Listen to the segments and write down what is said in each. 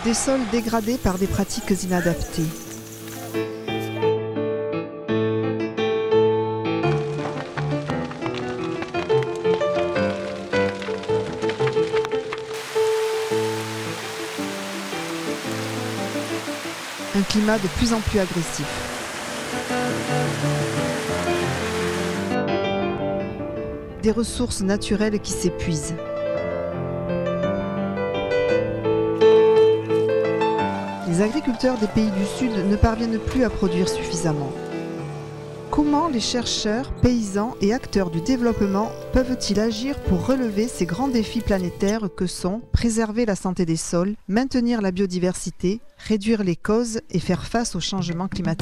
Des sols dégradés par des pratiques inadaptées. Un climat de plus en plus agressif. Des ressources naturelles qui s'épuisent. Les agriculteurs des pays du Sud ne parviennent plus à produire suffisamment. Comment les chercheurs, paysans et acteurs du développement peuvent-ils agir pour relever ces grands défis planétaires que sont préserver la santé des sols, maintenir la biodiversité, réduire les causes et faire face au changement climatique ?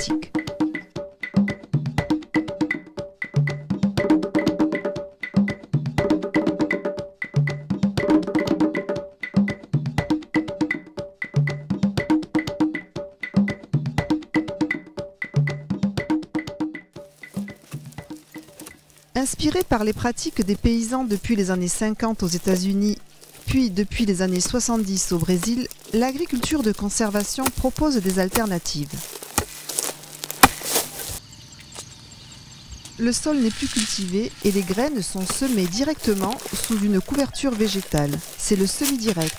Inspiré par les pratiques des paysans depuis les années 50 aux États-Unis, puis depuis les années 70 au Brésil, l'agriculture de conservation propose des alternatives. Le sol n'est plus cultivé et les graines sont semées directement sous une couverture végétale. C'est le semi-direct.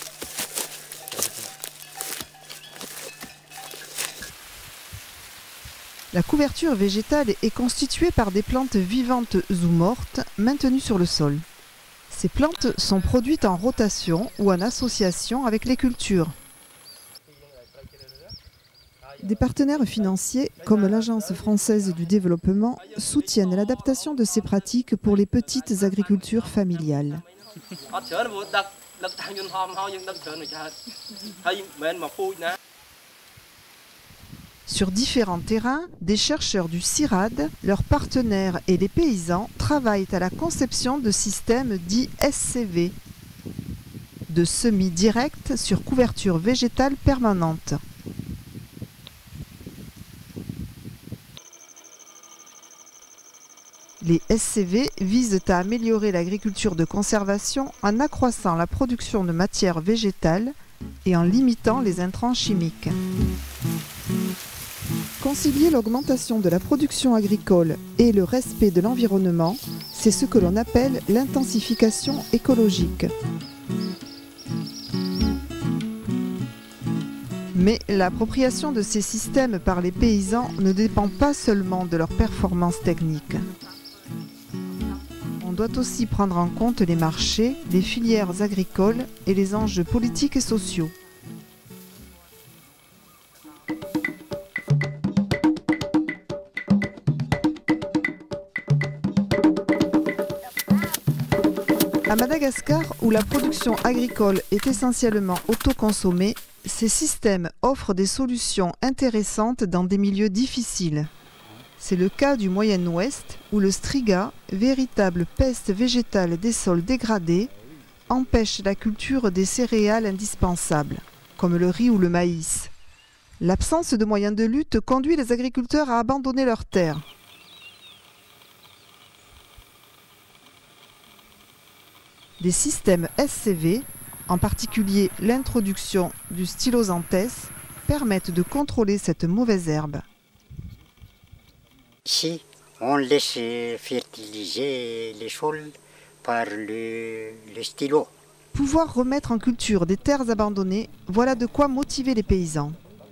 La couverture végétale est constituée par des plantes vivantes ou mortes maintenues sur le sol. Ces plantes sont produites en rotation ou en association avec les cultures. Des partenaires financiers, comme l'Agence française du développement, soutiennent l'adaptation de ces pratiques pour les petites agricultures familiales. Sur différents terrains, des chercheurs du CIRAD, leurs partenaires et les paysans travaillent à la conception de systèmes dits SCV, de semis directs sur couverture végétale permanente. Les SCV visent à améliorer l'agriculture de conservation en accroissant la production de matières végétales et en limitant les intrants chimiques. Concilier l'augmentation de la production agricole et le respect de l'environnement, c'est ce que l'on appelle l'intensification écologique. Mais l'appropriation de ces systèmes par les paysans ne dépend pas seulement de leurs performances techniques. On doit aussi prendre en compte les marchés, les filières agricoles et les enjeux politiques et sociaux. À Madagascar, où la production agricole est essentiellement autoconsommée, ces systèmes offrent des solutions intéressantes dans des milieux difficiles. C'est le cas du Moyen-Ouest, où le striga, véritable peste végétale des sols dégradés, empêche la culture des céréales indispensables, comme le riz ou le maïs. L'absence de moyens de lutte conduit les agriculteurs à abandonner leurs terres. Des systèmes SCV, en particulier l'introduction du stylosantès, permettent de contrôler cette mauvaise herbe. Ici, on laisse fertiliser les sols par le stylo. Pouvoir remettre en culture des terres abandonnées, voilà de quoi motiver les paysans.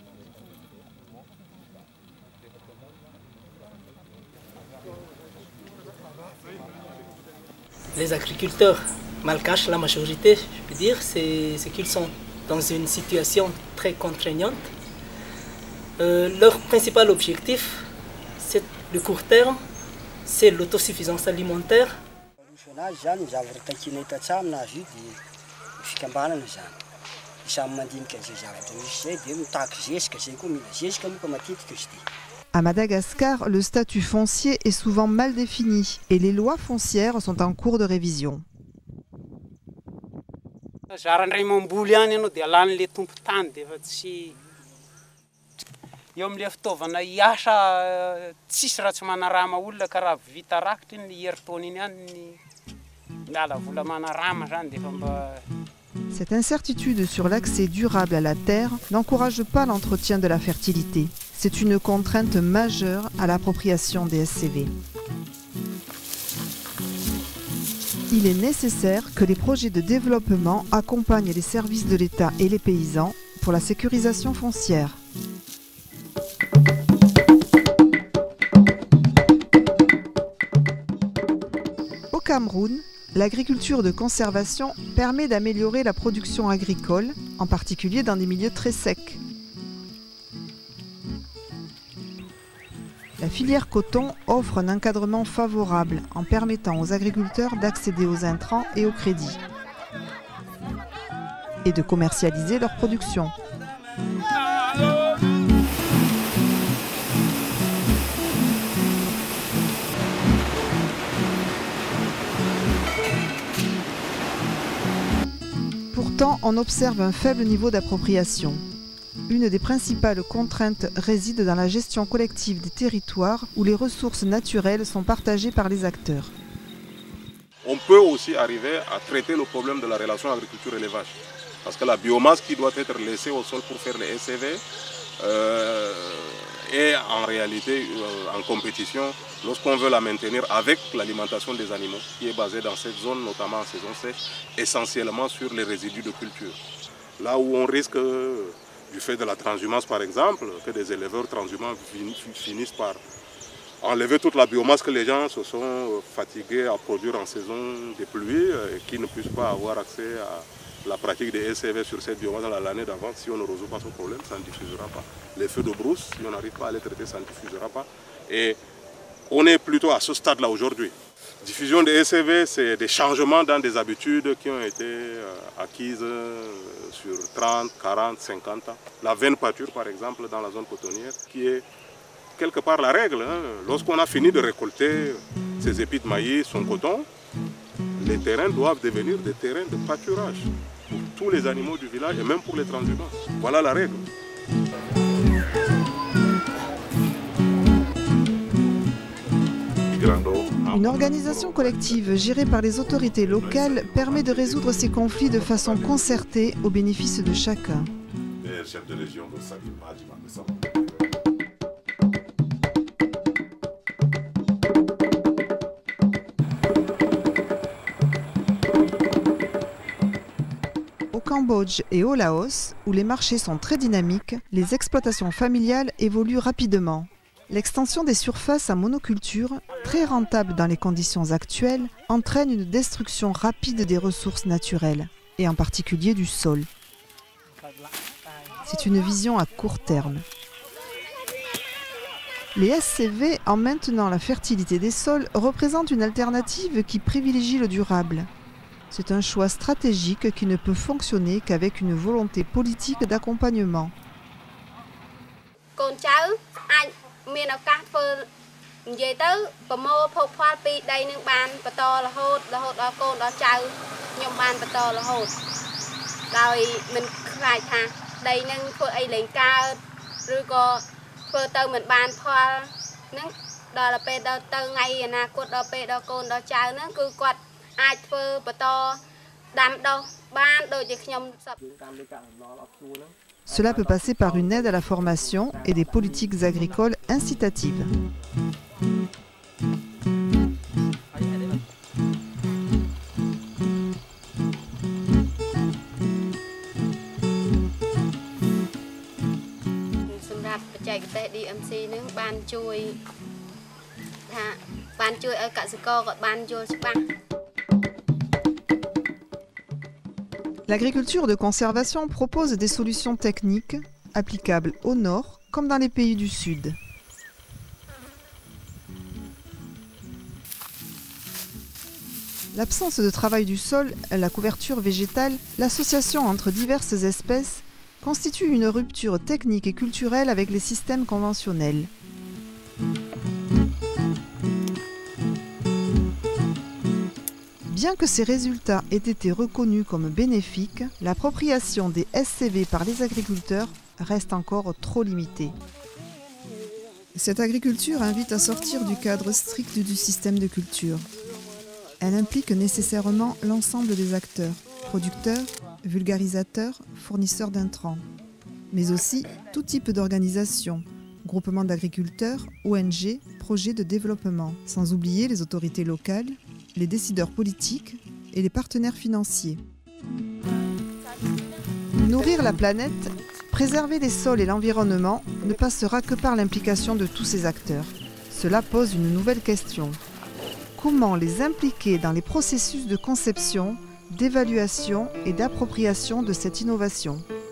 Les agriculteurs malgaches, la majorité, je peux dire, c'est qu'ils sont dans une situation très contraignante. Leur principal objectif, c'est le court terme, c'est l'autosuffisance alimentaire. À Madagascar, le statut foncier est souvent mal défini et les lois foncières sont en cours de révision. Cette incertitude sur l'accès durable à la terre n'encourage pas l'entretien de la fertilité. C'est une contrainte majeure à l'appropriation des SCV. Il est nécessaire que les projets de développement accompagnent les services de l'État et les paysans pour la sécurisation foncière. Au Cameroun, l'agriculture de conservation permet d'améliorer la production agricole, en particulier dans des milieux très secs. La filière coton offre un encadrement favorable en permettant aux agriculteurs d'accéder aux intrants et au crédit et de commercialiser leur production. Pourtant, on observe un faible niveau d'appropriation. Une des principales contraintes réside dans la gestion collective des territoires où les ressources naturelles sont partagées par les acteurs. On peut aussi arriver à traiter le problème de la relation agriculture-élevage. Parce que la biomasse qui doit être laissée au sol pour faire les SCV est en réalité en compétition lorsqu'on veut la maintenir avec l'alimentation des animaux qui est basée dans cette zone, notamment en saison sèche, essentiellement sur les résidus de culture. Là où on risque, du fait de la transhumance par exemple, que des éleveurs transhumants finissent par enlever toute la biomasse que les gens se sont fatigués à produire en saison des pluies et qui ne puissent pas avoir accès à la pratique des SCV sur cette biomasse l'année d'avant. Si on ne résout pas ce problème, ça ne diffusera pas. Les feux de brousse, si on n'arrive pas à les traiter, ça ne diffusera pas. Et on est plutôt à ce stade-là aujourd'hui. Diffusion des SCV, c'est des changements dans des habitudes qui ont été acquises sur 30, 40, 50 ans. La veine pâture, par exemple, dans la zone cotonnière, qui est quelque part la règle. Lorsqu'on a fini de récolter ces épis de maïs, son coton, les terrains doivent devenir des terrains de pâturage pour tous les animaux du village et même pour les transhumants. Voilà la règle. Une organisation collective gérée par les autorités locales permet de résoudre ces conflits de façon concertée au bénéfice de chacun. Au Cambodge et au Laos, où les marchés sont très dynamiques, les exploitations familiales évoluent rapidement. L'extension des surfaces à monoculture, très rentable dans les conditions actuelles, entraîne une destruction rapide des ressources naturelles, et en particulier du sol. C'est une vision à court terme. Les SCV, en maintenant la fertilité des sols, représentent une alternative qui privilégie le durable. C'est un choix stratégique qui ne peut fonctionner qu'avec une volonté politique d'accompagnement. មានឱកាសធ្វើនិយាយទៅប្រមូលភោគផលពីដីនឹងបានបន្តរហូតដល់កូនដល់ចៅខ្ញុំបានបន្តរហូតដោយមិនខ្លាចថាដីនឹងធ្វើអីលែងកើតឬក៏ធ្វើទៅមិនបានផលហ្នឹងដល់ពេលដល់ទៅថ្ងៃអនាគតដល់ពេលដល់កូនដល់ចៅហ្នឹងគឺគាត់អាចធ្វើបន្តដាំដុះបានដូចជាខ្ញុំសពតាមលេខការអំណរអបជួរហ្នឹង Cela peut passer par une aide à la formation et des politiques agricoles incitatives. DMC នឹងបានជួយថាបានជួយឲ្យកសិករគាត់បានយល់ច្បាស់ L'agriculture de conservation propose des solutions techniques applicables au nord comme dans les pays du sud. L'absence de travail du sol, la couverture végétale, l'association entre diverses espèces constitue une rupture technique et culturelle avec les systèmes conventionnels. Bien que ces résultats aient été reconnus comme bénéfiques, l'appropriation des SCV par les agriculteurs reste encore trop limitée. Cette agriculture invite à sortir du cadre strict du système de culture. Elle implique nécessairement l'ensemble des acteurs, producteurs, vulgarisateurs, fournisseurs d'intrants, mais aussi tout type d'organisation, groupements d'agriculteurs, ONG, projets de développement, sans oublier les autorités locales, les décideurs politiques et les partenaires financiers. Nourrir la planète, préserver les sols et l'environnement ne passera que par l'implication de tous ces acteurs. Cela pose une nouvelle question. Comment les impliquer dans les processus de conception, d'évaluation et d'appropriation de cette innovation ?